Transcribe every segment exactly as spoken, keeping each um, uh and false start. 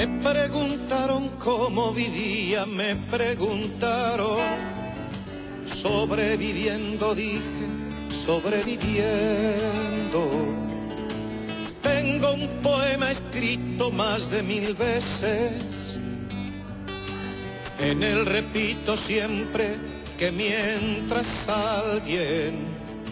Me preguntaron cómo vivía, me preguntaron. Sobreviviendo, dije, sobreviviendo. Tengo un poema escrito más de mil veces. En él repito siempre que mientras alguien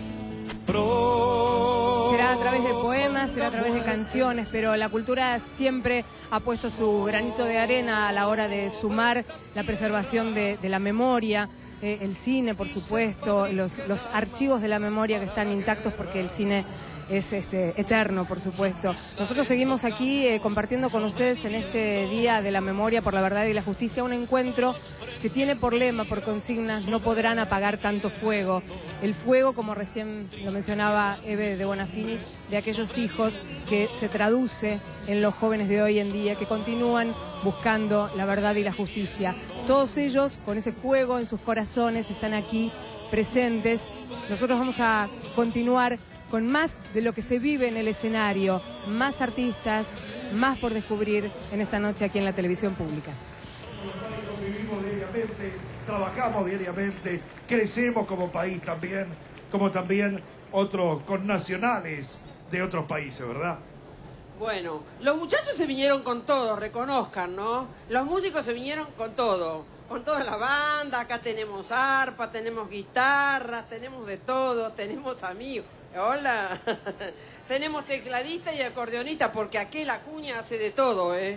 pro... Será a través de poemas, será a través de canciones, pero la cultura siempre ha puesto su granito de arena a la hora de sumar la preservación de, de la memoria. Eh, el cine, por supuesto, los, los archivos de la memoria que están intactos porque el cine es este, eterno, por supuesto. Nosotros seguimos aquí eh, compartiendo con ustedes en este Día de la Memoria por la Verdad y la Justicia un encuentro que tiene por lema, por consignas, no podrán apagar tanto fuego. El fuego, como recién lo mencionaba Eve de Bonafini, de aquellos hijos que se traduce en los jóvenes de hoy en día, que continúan buscando la verdad y la justicia. Todos ellos, con ese fuego en sus corazones, están aquí presentes. Nosotros vamos a continuar con más de lo que se vive en el escenario, más artistas, más por descubrir en esta noche aquí en la televisión pública. Vivimos diariamente, trabajamos diariamente, crecemos como país también, como también otros connacionales de otros países, ¿verdad? Bueno, los muchachos se vinieron con todo, reconozcan, ¿no? Los músicos se vinieron con todo, con toda la banda. Acá tenemos arpa, tenemos guitarras, tenemos de todo, tenemos amigos. Hola, tenemos tecladista y acordeonista, porque aquí la cuña hace de todo, ¿eh?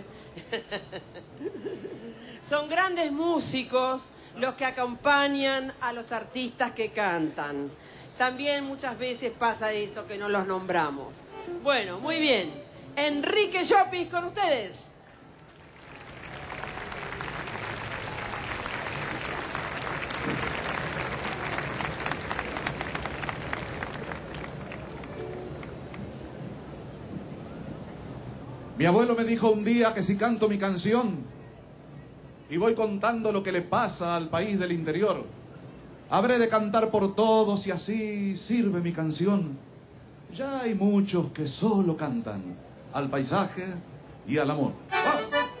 Son grandes músicos los que acompañan a los artistas que cantan. También muchas veces pasa eso, que no los nombramos. Bueno, muy bien. Enrique Llopis con ustedes. Mi abuelo me dijo un día que si canto mi canción y voy contando lo que le pasa al país del interior, habré de cantar por todos y así sirve mi canción. Ya hay muchos que solo cantan al paisaje y al amor. ¡Ah!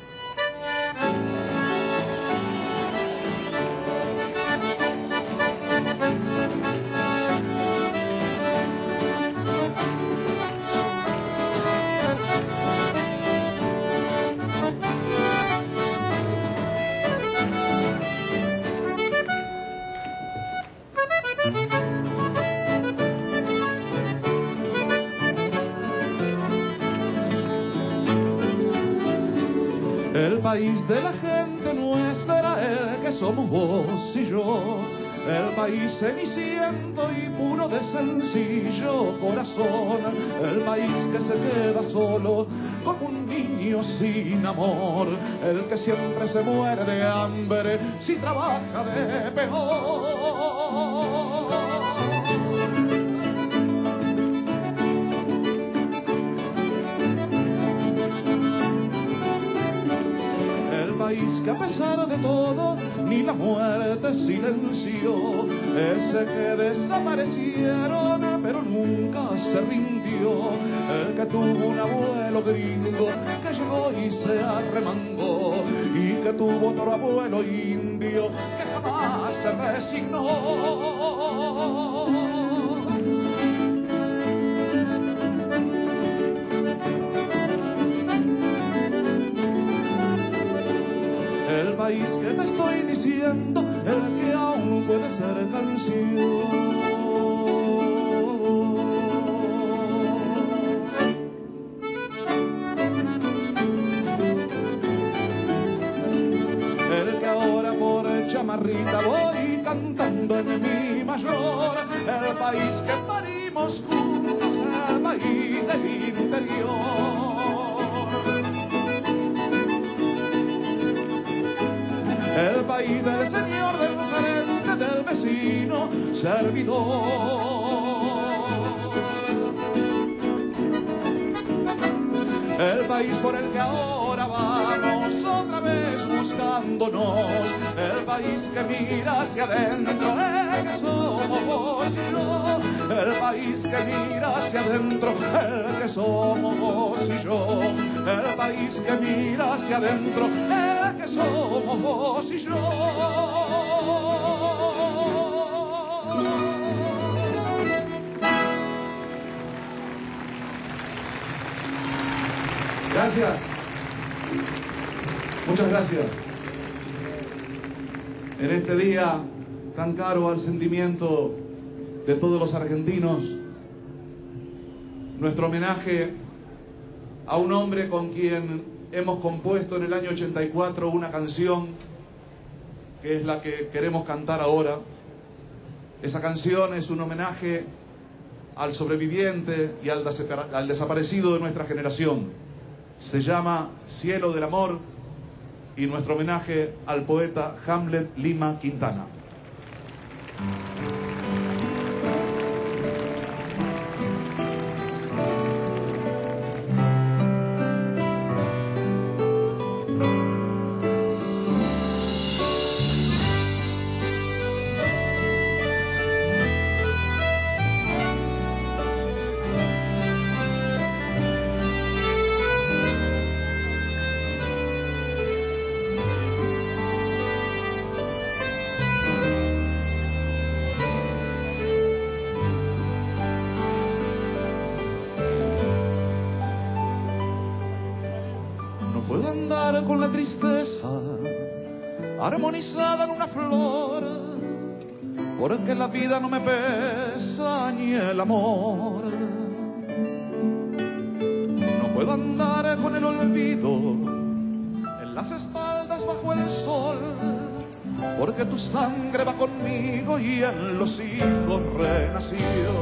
El país de la gente nuestra, el que somos vos y yo. El país ceniciento y puro de sencillo corazón. El país que se queda solo como un niño sin amor. El que siempre se muere de hambre si trabaja de peor. País que a pesar de todo ni la muerte silenció, ese que desaparecieron pero nunca se rindió, el que tuvo un abuelo gringo que llegó y se arremangó, y que tuvo otro abuelo indio que jamás se resignó. El país que te estoy diciendo, el que aún puede ser canción. El que ahora por chamarrita voy cantando en mi mayor. El país que parimos juntos, el país del interior. El país del señor, del gerente, del vecino, servidor. El país por el que ahora vamos otra vez buscándonos. El país que mira hacia adentro, el que somos vos y yo. El país que mira hacia adentro, el que somos vos y yo. el país que mira hacia adentro, el que somos vos y yo. Gracias. Muchas gracias. En este día tan caro al sentimiento de todos los argentinos, nuestro homenaje a un hombre con quien hemos compuesto en el año ochenta y cuatro una canción que es la que queremos cantar ahora. Esa canción es un homenaje al sobreviviente y al, al desaparecido de nuestra generación. Se llama Cielo del Amor y nuestro homenaje al poeta Hamlet Lima Quintana. Con la tristeza armonizada en una flor, porque la vida no me pesa ni el amor. No puedo andar con el olvido en las espaldas bajo el sol, porque tu sangre va conmigo y en los hijos renació.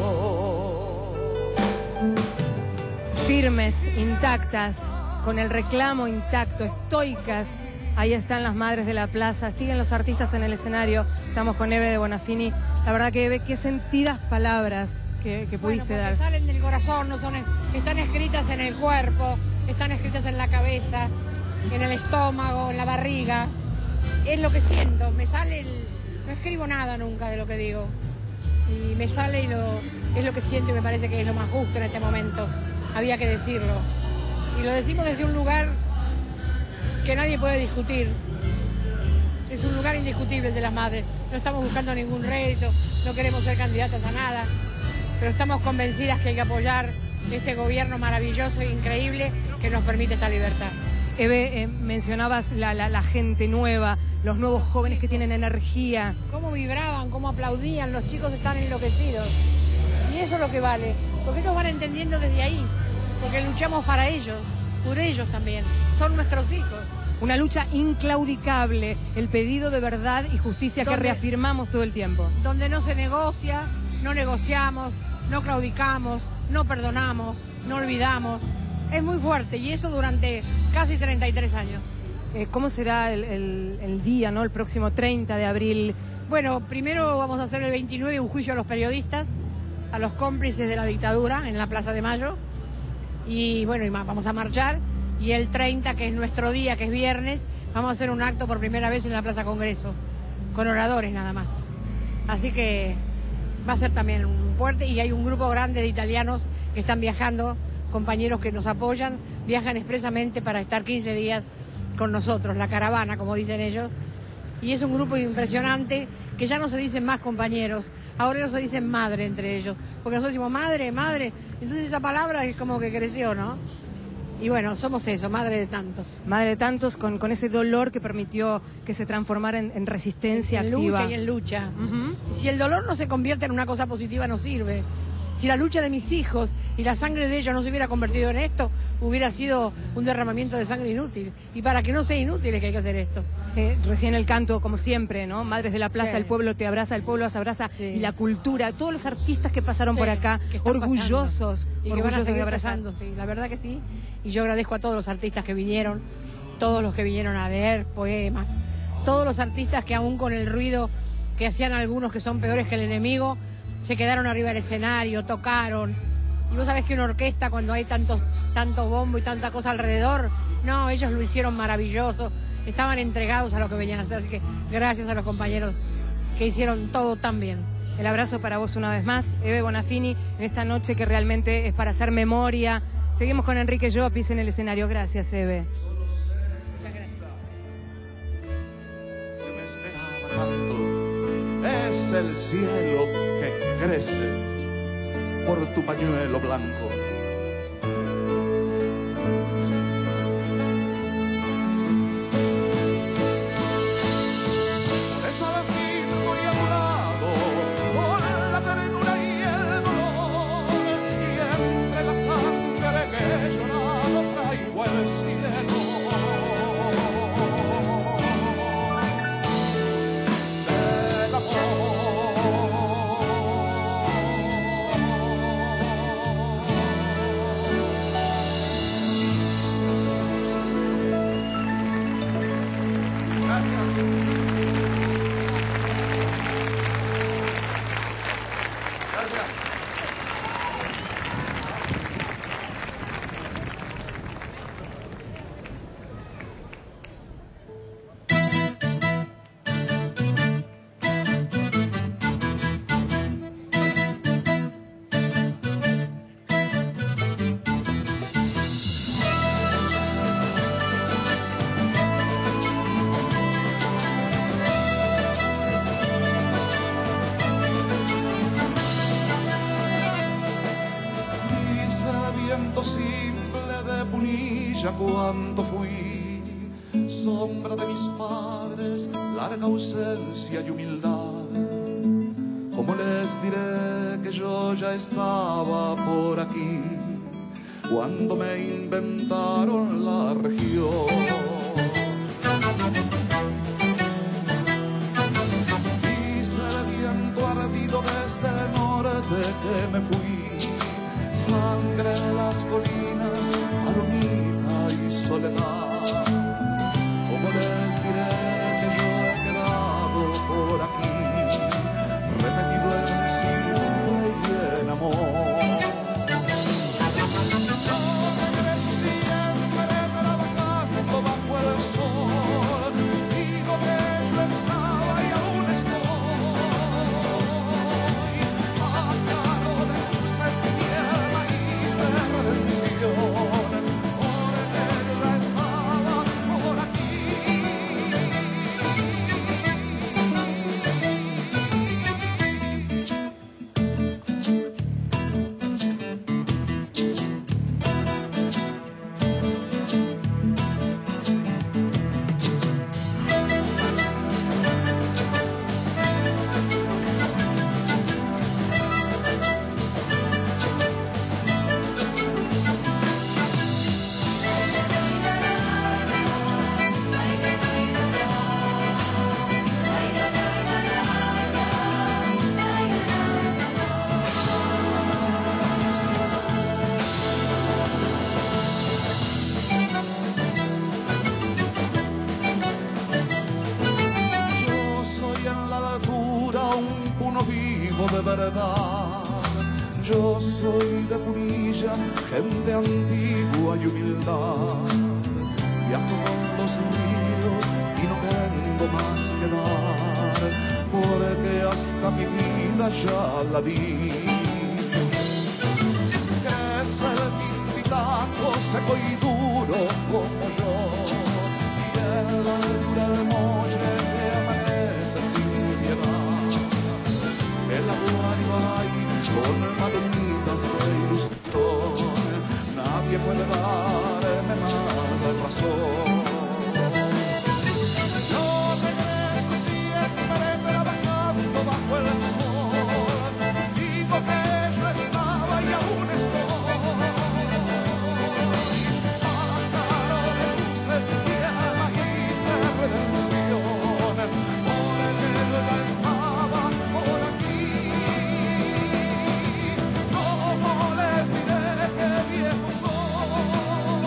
Firmes, intactas, con el reclamo intacto, estoicas. Ahí están las madres de la plaza, siguen los artistas en el escenario. Estamos con Eve de Bonafini. La verdad que Eve, qué sentidas palabras que, que pudiste bueno, dar. Salen del corazón, no son, están escritas en el cuerpo, están escritas en la cabeza, en el estómago, en la barriga. Es lo que siento, me sale, el, no escribo nada nunca de lo que digo. Y me sale y lo, es lo que siento y me parece que es lo más justo en este momento. Había que decirlo. Y lo decimos desde un lugar que nadie puede discutir. Es un lugar indiscutible el de las madres. No estamos buscando ningún rédito, no queremos ser candidatas a nada, pero estamos convencidas que hay que apoyar este gobierno maravilloso e increíble que nos permite esta libertad. Eve, eh, mencionabas la, la, la gente nueva, los nuevos jóvenes que tienen energía. Cómo vibraban, cómo aplaudían, los chicos están enloquecidos. Y eso es lo que vale, porque ellos van entendiendo desde ahí. Porque luchamos para ellos, por ellos también, son nuestros hijos. Una lucha inclaudicable, el pedido de verdad y justicia donde, que reafirmamos todo el tiempo. Donde no se negocia, no negociamos, no claudicamos, no perdonamos, no olvidamos. Es muy fuerte y eso durante casi treinta y tres años. Eh, ¿Cómo será el, el, el día, ¿no? El próximo treinta de abril? Bueno, primero vamos a hacer el veintinueve un juicio a los periodistas, a los cómplices de la dictadura en la Plaza de Mayo. Y bueno, y vamos a marchar, y el treinta, que es nuestro día, que es viernes, vamos a hacer un acto por primera vez en la Plaza Congreso, con oradores nada más. Así que va a ser también un fuerte, y hay un grupo grande de italianos que están viajando, compañeros que nos apoyan, viajan expresamente para estar quince días con nosotros, la caravana, como dicen ellos, y es un grupo impresionante, que ya no se dicen más compañeros, ahora no se dicen madre entre ellos, porque nosotros decimos madre, madre, entonces esa palabra es como que creció, ¿no? Y bueno, somos eso, madre de tantos. Madre de tantos con, con ese dolor que permitió que se transformara en, en resistencia en activa. lucha y en lucha. Uh-huh. Si el dolor no se convierte en una cosa positiva, no sirve. Si la lucha de mis hijos y la sangre de ellos no se hubiera convertido en esto, hubiera sido un derramamiento de sangre inútil. Y para que no sea inútil es que hay que hacer esto. Eh, recién el canto, como siempre, ¿no? Madres de la plaza, sí. El pueblo te abraza, el pueblo se abraza. Sí. Y la cultura, todos los artistas que pasaron sí, por acá, orgullosos. Y orgullosos que van a seguir de abrazar. Pasando, sí, la verdad que sí. Y yo agradezco a todos los artistas que vinieron, todos los que vinieron a leer poemas, todos los artistas que aún con el ruido que hacían algunos que son peores que el enemigo, se quedaron arriba del escenario, tocaron. Y vos sabés que una orquesta, cuando hay tanto, tanto bombo y tanta cosa alrededor, no, ellos lo hicieron maravilloso, estaban entregados a lo que venían a hacer, así que gracias a los compañeros que hicieron todo tan bien. El abrazo para vos una vez más, Eve Bonafini, en esta noche que realmente es para hacer memoria, Seguimos con Enrique Llopis en el escenario. Gracias, Eve. Muchas gracias. Que me esperaba tanto es el cielo que crece por tu pañuelo blanco. Es al fin muy a tu lado, con la ternura y el dolor, y entre la sangre que he llorado traigo el cielo del amor. Gracias. Gracias. Dice el viento simple de Punilla cuando fui sombra de mis padres, larga ausencia y humildad. ¿Cómo les diré que yo ya estaba por aquí cuando me inventaron la región? Dice el viento ardido desde el norte que me fui, sangre en las colinas, palomita y soledad. ¿Cómo les diré que yo he quedado por aquí, repetido en siempre y en amor? Yo regreso siempre trabajando bajo el sol, digo que yo estaba y aún estoy, pájaro de luces y el maíz de redención, por eterna estaba por aquí. Yo soy en la altura un puno vivo de verdad. Yo soy de Punilla, gente antigua y humildad. Viajo con los ríos y no tengo más que dar, porque hasta mi vida ya la di. Es el tintitaco seco y duro como yo, y en la altura del molle que amanece sin piedad. El aguario hay con madonitas de ilusión, nadie puede darme más razón. Yo regreso siempre trabajando bajo el sol, digo que yo estaba y aún estoy, pájaro de luces y el maíz de redención, por el que ya estaba por aquí. ¿Cómo les diré que viejo soy?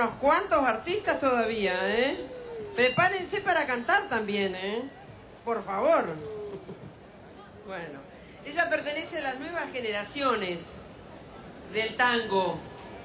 unos cuantos artistas todavía, ¿eh? Prepárense para cantar también, ¿eh? Por favor. Bueno, ella pertenece a las nuevas generaciones del tango.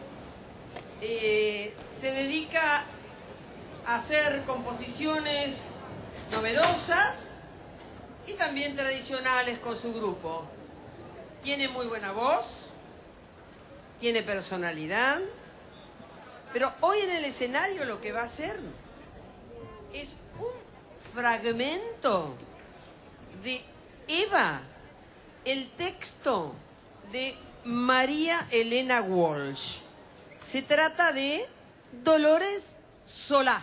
Eh, se dedica a hacer composiciones novedosas y también tradicionales con su grupo. Tiene muy buena voz, tiene personalidad, pero hoy en el escenario lo que va a hacer es un fragmento de Eva, el texto de María Elena Walsh. Se trata de Dolores Solá.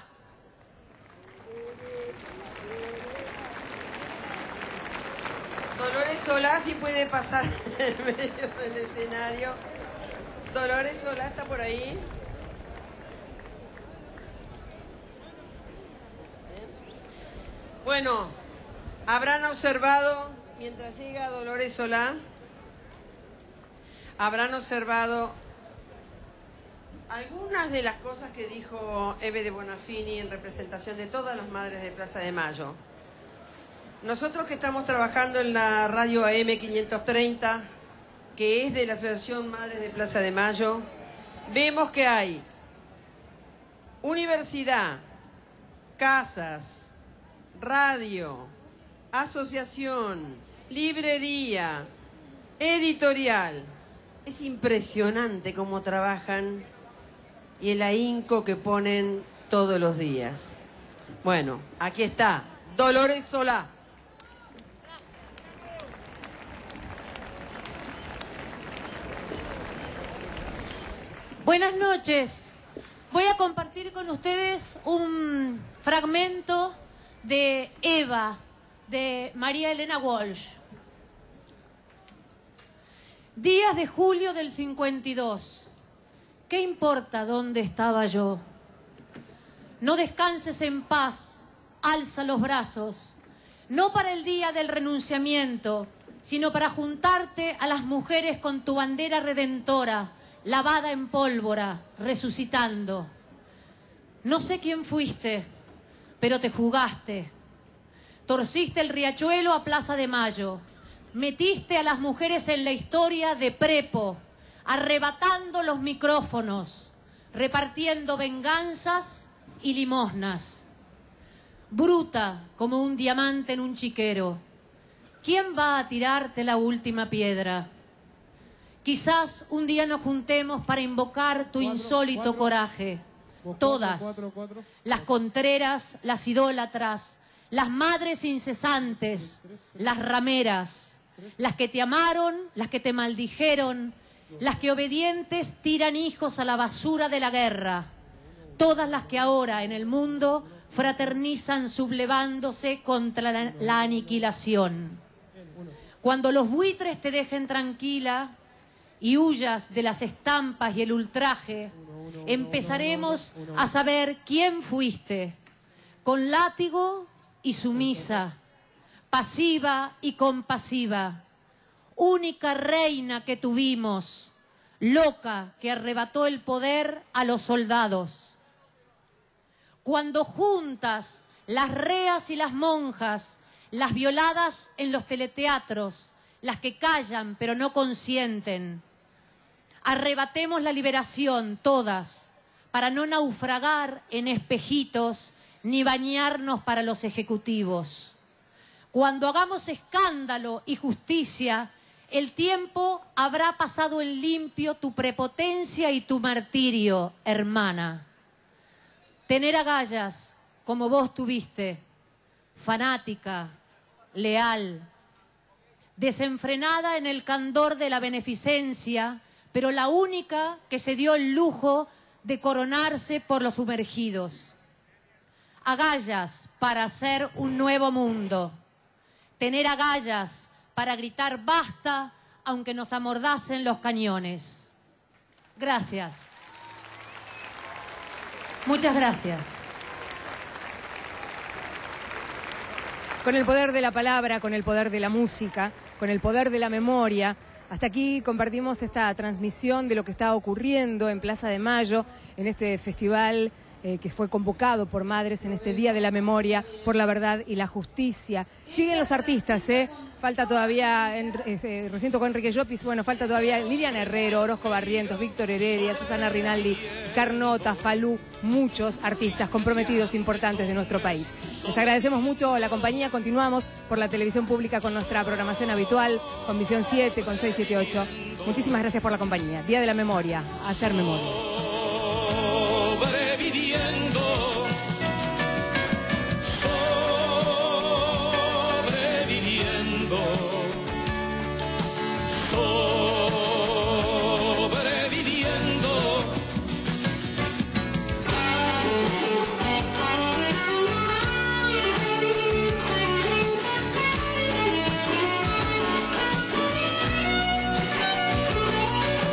Dolores Solá, si puede pasar en medio del escenario. Dolores Solá está por ahí. Bueno, habrán observado, mientras llega Dolores Solá, habrán observado algunas de las cosas que dijo Eve de Bonafini en representación de todas las madres de Plaza de Mayo. Nosotros que estamos trabajando en la radio A M quinientos treinta, que es de la Asociación Madres de Plaza de Mayo, vemos que hay universidad, casas, radio, asociación, librería, editorial. Es impresionante cómo trabajan y el ahínco que ponen todos los días. Bueno, aquí está, Dolores Solá. Buenas noches. Voy a compartir con ustedes un fragmento de Eva, de María Elena Walsh. Días de julio del cincuenta y dos. ¿Qué importa dónde estaba yo? No descanses en paz, alza los brazos, no para el día del renunciamiento, sino para juntarte a las mujeres con tu bandera redentora, lavada en pólvora, resucitando. No sé quién fuiste, pero te jugaste. Torciste el riachuelo a Plaza de Mayo. Metiste a las mujeres en la historia de prepo, arrebatando los micrófonos, repartiendo venganzas y limosnas. Bruta como un diamante en un chiquero. ¿Quién va a tirarte la última piedra? Quizás un día nos juntemos para invocar tu insólito coraje. Todas, las contreras, las idólatras, las madres incesantes, las rameras, las que te amaron, las que te maldijeron, las que obedientes tiran hijos a la basura de la guerra, todas las que ahora en el mundo fraternizan sublevándose contra la, la aniquilación. Cuando los buitres te dejen tranquila y huyas de las estampas y el ultraje, empezaremos a saber quién fuiste, con látigo y sumisa, pasiva y compasiva, única reina que tuvimos, loca que arrebató el poder a los soldados. Cuando juntas las reas y las monjas, las violadas en los teleteatros, las que callan pero no consienten, arrebatemos la liberación todas, para no naufragar en espejitos ni bañarnos para los ejecutivos. Cuando hagamos escándalo y justicia, el tiempo habrá pasado en limpio tu prepotencia y tu martirio, hermana. Tener agallas como vos tuviste, fanática, leal, desenfrenada en el candor de la beneficencia, pero la única que se dio el lujo de coronarse por los sumergidos. Agallas para hacer un nuevo mundo. Tener agallas para gritar basta, aunque nos amordacen los cañones. Gracias. Muchas gracias. Con el poder de la palabra, con el poder de la música, con el poder de la memoria, Hasta aquí compartimos esta transmisión de lo que está ocurriendo en Plaza de Mayo, en este festival eh, que fue convocado por madres en este Día de la Memoria por la Verdad y la Justicia. Siguen los artistas, ¿eh? Falta todavía, en eh, recinto con Enrique Llopis, bueno, falta todavía Liliana Herrero, Orozco Barrientos, Víctor Heredia, Susana Rinaldi, Carnota, Falú, muchos artistas comprometidos importantes de nuestro país. Les agradecemos mucho la compañía, continuamos por la televisión pública con nuestra programación habitual, con Visión siete, con seiscientos setenta y ocho. Muchísimas gracias por la compañía. Día de la Memoria, hacer memoria.